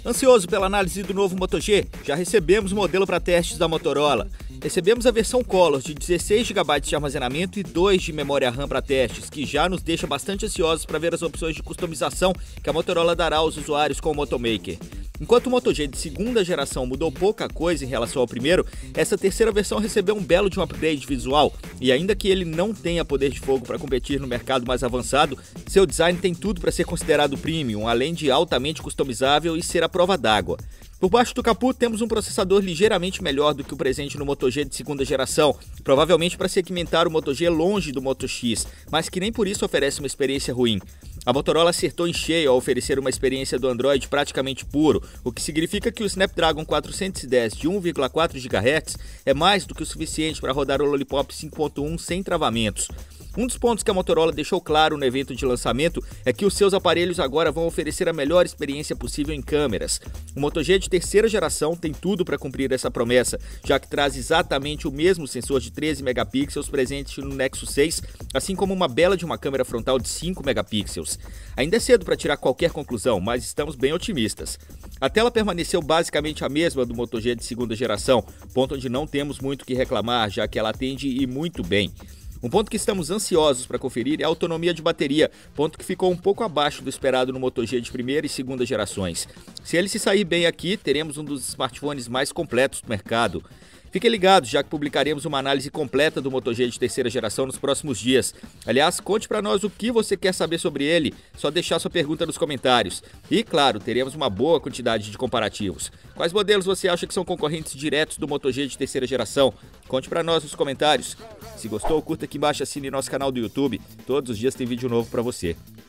Ansioso pela análise do novo Moto G? Já recebemos o modelo para testes da Motorola. Recebemos a versão Color de 16 GB de armazenamento e 2 de memória RAM para testes, que já nos deixa bastante ansiosos para ver as opções de customização que a Motorola dará aos usuários com o Motomaker. Enquanto o Moto G de segunda geração mudou pouca coisa em relação ao primeiro, essa terceira versão recebeu um belo de um upgrade visual, e ainda que ele não tenha poder de fogo para competir no mercado mais avançado, seu design tem tudo para ser considerado premium, além de altamente customizável e ser a prova d'água. Por baixo do capô temos um processador ligeiramente melhor do que o presente no Moto G de segunda geração, provavelmente para segmentar o Moto G longe do Moto X, mas que nem por isso oferece uma experiência ruim. A Motorola acertou em cheio ao oferecer uma experiência do Android praticamente puro, o que significa que o Snapdragon 410 de 1,4 GHz é mais do que o suficiente para rodar o Lollipop 5.1 sem travamentos. Um dos pontos que a Motorola deixou claro no evento de lançamento é que os seus aparelhos agora vão oferecer a melhor experiência possível em câmeras. O Moto G de terceira geração tem tudo para cumprir essa promessa, já que traz exatamente o mesmo sensor de 13 megapixels presente no Nexus 6, assim como uma bela de uma câmera frontal de 5 megapixels. Ainda é cedo para tirar qualquer conclusão, mas estamos bem otimistas. A tela permaneceu basicamente a mesma do Moto G de segunda geração, ponto onde não temos muito o que reclamar, já que ela atende e muito bem. Um ponto que estamos ansiosos para conferir é a autonomia de bateria, ponto que ficou um pouco abaixo do esperado no Moto G de primeira e segunda gerações. Se ele se sair bem aqui, teremos um dos smartphones mais completos do mercado. Fiquem ligados, já que publicaremos uma análise completa do Moto G de terceira geração nos próximos dias. Aliás, conte para nós o que você quer saber sobre ele, só deixar sua pergunta nos comentários. E, claro, teremos uma boa quantidade de comparativos. Quais modelos você acha que são concorrentes diretos do Moto G de terceira geração? Conte para nós nos comentários. Se gostou, curta aqui embaixo e assine nosso canal do YouTube. Todos os dias tem vídeo novo para você.